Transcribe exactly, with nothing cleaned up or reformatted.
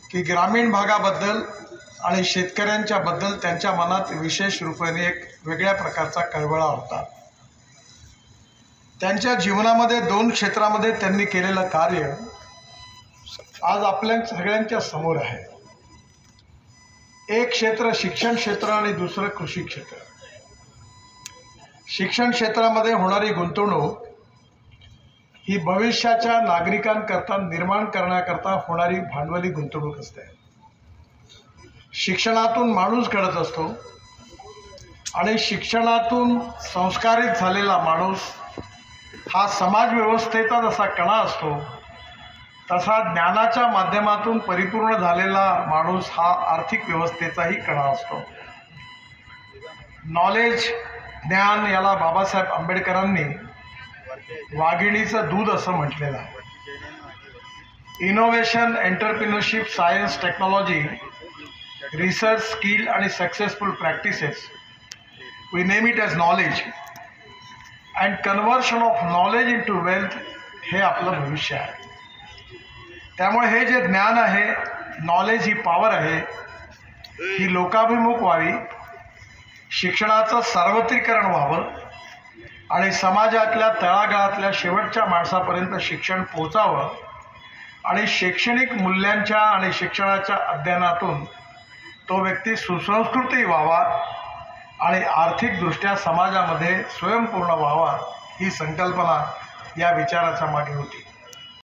की ग्रामीण भागाबद्दल आणि शेतकऱ्यांच्या बद्दल त्यांच्या मनात विशेष रूपाने एक वेगळ्या प्रकारचा कळवळा होता। त्यांच्या जीवनामध्ये दोन क्षेत्रामध्ये त्यांनी केलेलं कार्य आज आपल्या सगळ्यांच्या समोर आहे। एक क्षेत्र शिक्षण क्षेत्र आणि दुसरं कृषी क्षेत्र। शिक्षण क्षेत्रामध्ये होणारी गुंतवणूक ही भविष्याच्या नागरिकांकरता निर्माण करण्याकरता होणारी भांडवली गुंतवणूक असते। शिक्षणातून माणूस घडत असतो आणि शिक्षणातून संस्कारित झालेला माणूस हा समाज व्यवस्थेचा जसा कणा असतो तसा ज्ञानाच्या माध्यमातून परिपूर्ण झालेला माणूस हा आर्थिक व्यवस्थेचाही कणा असतो। नॉलेज ज्ञान याला बाबासाहेब आंबेडकरांनी वाघिणीचं दूध असं म्हटलेलं आहे। Innovation, entrepreneurship, science, technology, research, skill आणि successful practices, we name it as knowledge and conversion of knowledge into wealth हे आपलं भविष्य आहे। त्यामुळे हे जे ज्ञान आहे, नॉलेज ही पॉवर आहे, ही लोकाभिमुख व्हावी, शिक्षणाचं सार्वत्रिकरण व्हावं आणि समाजातल्या तळागाळातल्या शेवटच्या माणसापर्यंत शिक्षण पोहोचावं आणि शैक्षणिक मूल्यांच्या आणि शिक्षणाच्या अध्ययनातून तो व्यक्ती सुसंस्कृतही व्हावा आणि आर्थिकदृष्ट्या समाजामध्ये स्वयंपूर्ण व्हावा, ही संकल्पना या विचाराच्या मागे होती।